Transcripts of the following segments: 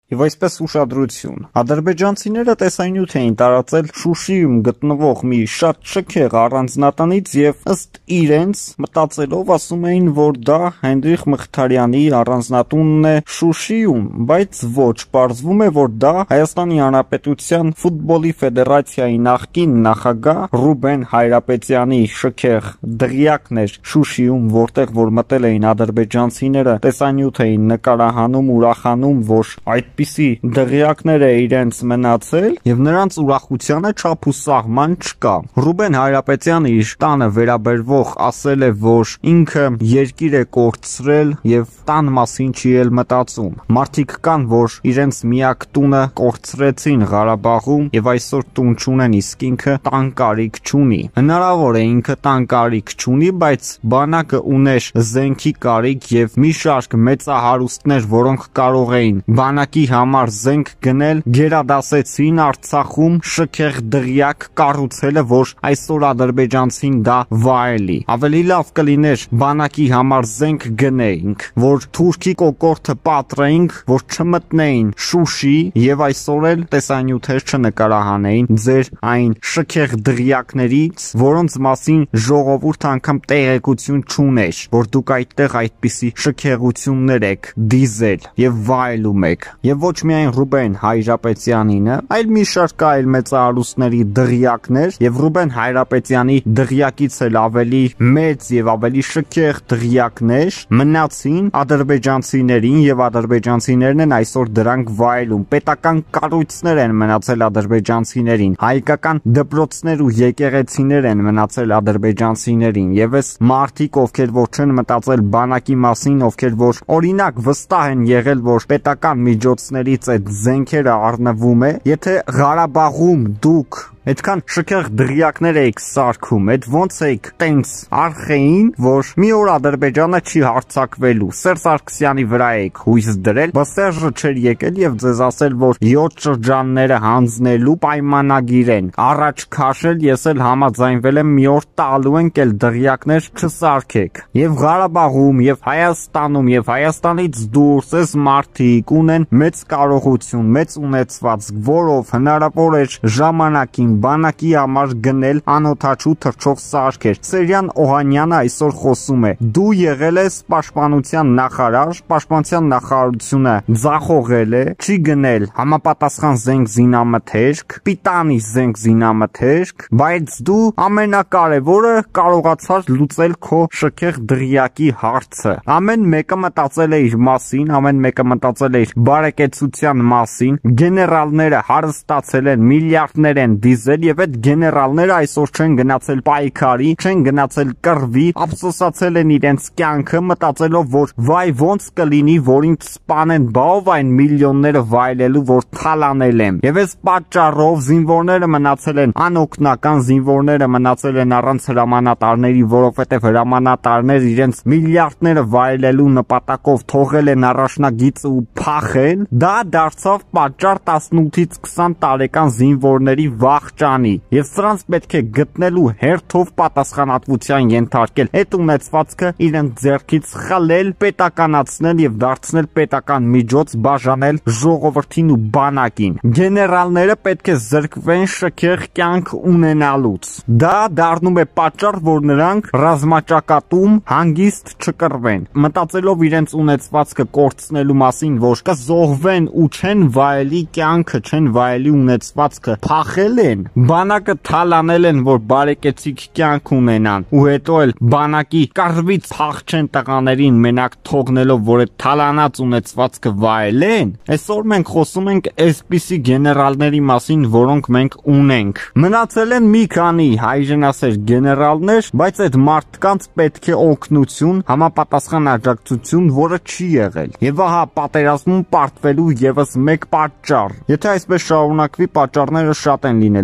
Եվ այսպես ուշադրություն, ադրբեջանցիները տեսանյութ էին տարածել Շուշիում գտնվող մի շատ շքեղ առանձնատնից եւ ըստ իրենց մտածելով ասում էին, որ դա Հենրիխ Մխիթարյանի առանձնատունն է Շուշիում, բայց ոչ, պարզվում է, որ դա Հայաստանի Հանրապետության ֆուտբոլի ֆեդերացիայի նախկին նախագահ Ռուբեն Հայրապետյանի շքեղ դղյակն էր Շուշիում, որտեղ որ մտել էին ադրբեջանցիները, տեսանյութ էին նկարահանում, ուրախանում, որ այդպիսի դղյակներ է իրենց մնացել եւ նրանց ուրախությանը չափ ու սահման չկա։ Ռուբեն Հայրապետյանը իր տանը վերաբերվող ասել է, որ ինքը երկիր է կորցրել եւ տան մասին չի էլ մտածում։ Մարդիկ կան, որ իրենց միակ տունը կորցրեցին Ղարաբաղում եւ այսօր տուն չունեն, իսկ ինքը տան կարիք չունի։ Հնարավոր է ինքը տան կարիք չունի, բայց բանակը ուներ զենքի կարիք եւ մի շարք մեծահարուստներ, որոնք կարող էին բանակի համար զենք գնել, գերադասեցին Արցախում շքեղ դղյակ կառուցելը, որ այսօր ադրբեջանցին դա վայելի։ Ավելի լավ կլիներ բանակի համար զենք գնեինք, որ թուրքի կոկորդը պատրեինք, որ չմտնեին Շուշի եւ այսօր էլ տեսանյութեր չնկարահանեին ձեր այն շքեղ դղյակներից, որոնց մասին ժողովուրդը անգամ տեղեկություն չուներ, որ դուք այդտեղ այդպիսի շքեղություններ եք դիզել եւ վայելում եք։ Եվ ոչ միայն Ռուբեն Հայրապետյանինը, այլ մի շարք այլ մեծահարուստների դղյակներ եւ Ռուբեն Հայրապետյանի դղյակից էլ ավելի մեծ եւ ավելի շքեղ դղյակներ մնացին ադրբեջանցիներին եւ ադրբեջանցիներն են այսօր դրանք վայելում։ Պետական կառույցներ են մնացել ադրբեջանցիներին, հայկական դպրոցներ ու եկեղեցիներ են մնացել ադրբեջանցիներին եւ այս մարդիկ, ովքեր որ չեն մտածել բանակի մասին, ովքեր որ օրինակ վստահ են եղել, որ պետական միջոցներից այդ զենքերը առնվում է, եթե Ղարաբաղում դուք այդքան շքեղ դղյակներ եք սարքում, այդ ոնց եք տենց արխեին, որ մի օր Ադրբեջանը չի հարձակվելու, Սերժ Սարգսյանի վրա եք հույս դրել, բայց Սերժը չէր եկել եւ ձեզ ասել, որ 7 շրջանները հանձնելու պայմանագիր են, առաջ քաշել, ես էլ համաձայնվել եմ, մի օր տալու ենք էլ դղյակներ չսարքեք։ Եվ Ղարաբաղում եւ Հայաստանում եւ Հայաստանից դուրս այս մարդիկ ունեն մեծ կարողություն, մեծ ունեցվածք, որով հնարավոր էր ժամանակին բանակի համար գնել անօթաչու թռչող սարքեր։ Սերյան Օհանյանը այսօր խոսում է. դու եղել ես պաշտպանության նախարար, պաշտպանության նախարարությունը ձախողել է, չի գնել համապատասխան զենք զինամթերք, պիտանի զենք զինամթերք, բայց դու ամենակարևորը կարողացար լուծել քո շքեղ դղյակի հարցը։ Ամեն մեկը մտածել է իր մասին, ամեն մեկը մտածել է իր բարեկեցության մասին, գեներալները հարստացել են, միլիարդներ են դիզել եւ այդ գեներալները այսօր չեն գնացել պայքարի, չեն գնացել կռվի, ափսոսացել են իրենց կյանքը, մտածելով, որ վայ ոնց կլինի, որ ինձ սպանեն, բավ այն միլիոնները վայելելու, որ թալանել եմ։ Եվ այս պատճառով զինվորները մնացել են անօգնական, զինվորները մնացել են առանց հրամանատարների, որովհետեւ հրամանատարներ իրենց միլիարդները վայելելու նպատակով թողել են առաջնագիծը ու փախել։ Դա դարձավ պատճառ 18-ից 20 տարեկան զինվորների վախճանի եւ սրանց պետք է գտնելու հերթով պատասխանատվության ենթարկել, այդ ունեցվածքը իրենց ձեռքից խլել, պետականացնել եւ դարձնել պետական միջոց, բաժանել ժողովրդին ու բանակին։ Գեներալները պետք է զրկվեն շքեղ կյանք ունենալուց։ Դա դառնում է պատճառ, որ նրանք ռազմաճակատում հանգիստ չկռվեն, մտածելով իրենց ունեցվածքը կորցնելու մասին, որ կզոհվեն ու չեն վայելի կյանքը, չեն վայելի ունեցվածքը, փախել են, բանակը թալանել են, որ բարեկեցիկ կյանք ունենան, ու հետո էլ բանակի կռվից փախչեն տղաներին մենակ թողնելով, որ այդ թալանած ունեցվածքը վայելեն։ Այսօր մենք խոսում ենք այսպիսի գեներալների մասին, որոնք մենք ունենք։ Մնացել են մի քանի հայրենասեր գեներալներ, բայց այդ մարդկանց պետք է օգնություն, համապատասխան աջակցություն, որը չի եղել։ Եվ ահա պատերազմում պարտվելու եւս մեկ պատճառ։ Եթե այսպես շարունակվի, պատճառները շատ են լինելու։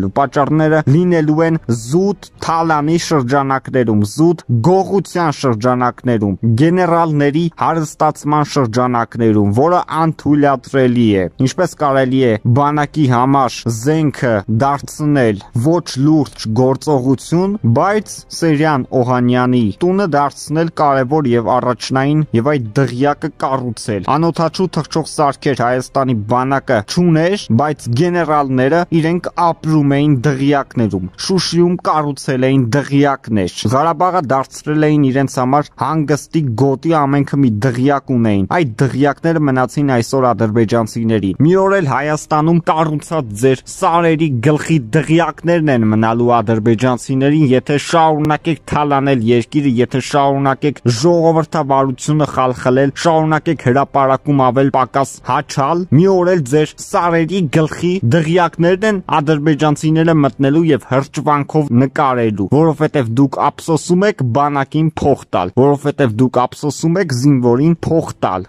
լինելու, պատճառները լինելու են զուտ թալանի շրջանակներում, զուտ գողության շրջանակներում, գեներալների հարստացման շրջանակներում, որը անթույլատրելի է։ Ինչպես կարելի է բանակի համար զենքը դարձնել ոչ լուրջ գործողություն, բայց Սերյան Օհանյանի տունը դարձնել կարևոր եւ առաջնային եւ այդ դղյակը կառուցել։ Անօթաչու թռչող սարքեր Հայաստանի բանակը չուներ, բայց գեներալները իրենք ապրում էին դղյակներում։ Շուշիում կառուցել էին դղյակներ։ Ղարաբաղը դարձրել էին իրենց համար հանգստի գոտի, ամենքը մի դղյակ ունեին։ Այդ դղյակները մնացին այսօր ադրբեջանցիների։ Մի օր էլ Հայաստանում կառուցած ձեր սարերի գլխի դղյակներն են մնալու ադրբեջանցիներին, եթե շարունակեք թալանել երկիրը, եթե շարունակեք ժողովրդավարությունը խալխլել, շարունակեք հրապարակում ավել պակաս հաչալ, մի օր էլ ձեր սարերի գլխի դղյակներն են ադրբեջանցիները մտնելու եւ հրճվանքով նկարելու, որովհետեւ դուք ափսոսում եք բանակին փող տալ, որովհետեւ դուք ափսոսում եք զինվորին փող տալ։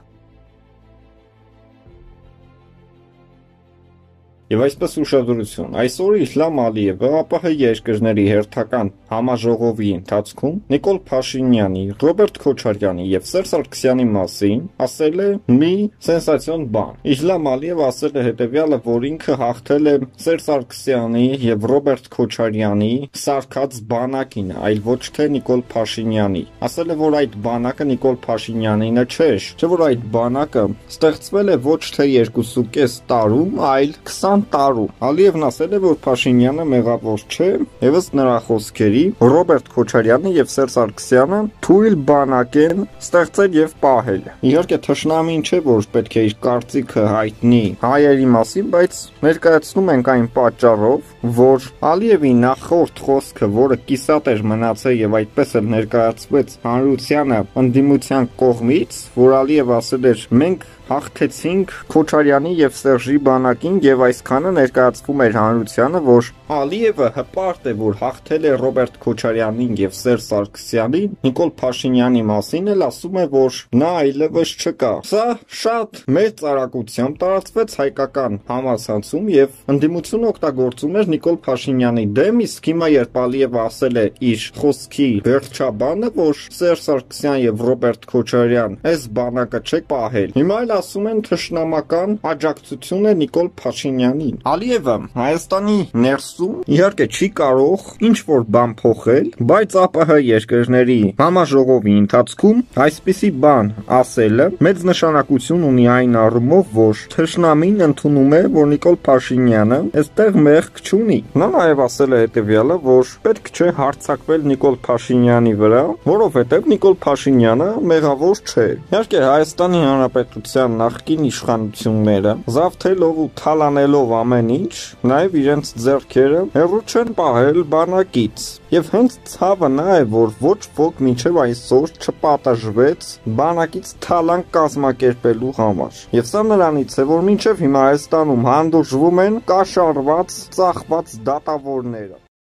Եվ այսպես ուշադրություն, այսօր Իլհամ Ալիևը ԱՊՀ երկրների հերթական համաժողովի ընթացքում Նիկոլ Փաշինյանի, Ռոբերտ Քոչարյանի եւ Սերժ Սարգսյանի մասին ասել է մի սենսացիոն բան։ Իլհամ Ալիևը ասել է հետեւյալը, որ ինքը հաղթել է Սերժ Սարգսյանի եւ Ռոբերտ Քոչարյանի սարքած բանակին, այլ ոչ թե Նիկոլ Փաշինյանի։ Ասել է, որ այդ բանակը Նիկոլ Փաշինյանինը չէր, չէ՞ որ այդ բանակը ստեղծվել է ոչ թե 2.5 տարում, այլ 20 տարում։ Ալիևն ասել է, որ Փաշինյանը մեղավոր չէ, եւ ըստ նրա խոսքերի Ռոբերտ Քոչարյանը եւ Սերժ Սարգսյանը թույլ բանակ են ստեղծել եւ պահել։ Իհարկե թշնամին չէ, որ պետք է իր կարծիքը հայտնի հայերի մասին, բայց ներկայացնում ենք այն պատճառով, որ Ալիևի նախորդ խոսքը, որը կիսատ էր մնացել եւ այդպես էլ ներկայացվեց հանրությանը ընդդիմության կողմից, որ Ալիևը ասել էր մենք հաղթեցինք Քոչարյանի եւ Սերժի բանակին եւ այսքանը ներկայացվում էր հանրությանը, որ Ալիևը հպարտ է, որ հաղթել է Ռոբերտ Քոչարյանին եւ Սերժ Սարգսյանին, Նիկոլ Փաշինյանի մասին էլ ասում է, որ նա այլևս չկա։ Սա շատ մեծ արագությամբ տարածվեց հայկական համացանցում եւ ընդդիմությունը օգտագործում էր Նիկոլ Փաշինյանի դեմ, իսկ հիմա երբ Ալիևը ասել է իր խոսքի վերջաբանը, որ Սերժ Սարգսյան եւ Ռոբերտ Քոչարյան այս բանակը չեք պահել, հիմա էլ ասում են թշնամական աջակցություն է Նիկոլ Փաշինյանին։ Ալիևը Հայաստանի ներսում իհարկե չի կարող ինչ որ բան փոխել, բայց ԱՊՀ երկրների համաժողովի ընթացքում այսպիսի բան ասելը մեծ նշանակություն ունի այն առումով, որ թշնամին ընդունում է, որ Նիկոլ Փաշինյանը այստեղ մեղք չունի։ Նա նաև ասել է հետևյալը, որ պետք չէ հարձակվել Նիկոլ Փաշինյանի վրա, որովհետև Նիկոլ Փաշինյանը մեղավոր չէ։ Իհարկե Հայաստանի Հանրապետության նախկին իշխանությունները զավթելով ու թալանելով ամեն ինչ, նաև իրենց ձեռքերը հեռու չեն պահել բանակից։ Եվ հենց ցավը նա է, որ ոչ ոք մինչև այսօր չպատժվեց բանակից թալան կազմակերպելու համար։ Եվ սա նրանից է, որ մինչև հիմա Հայաստանում հանդուրժվում են կաշառված, ծախված դատավորները։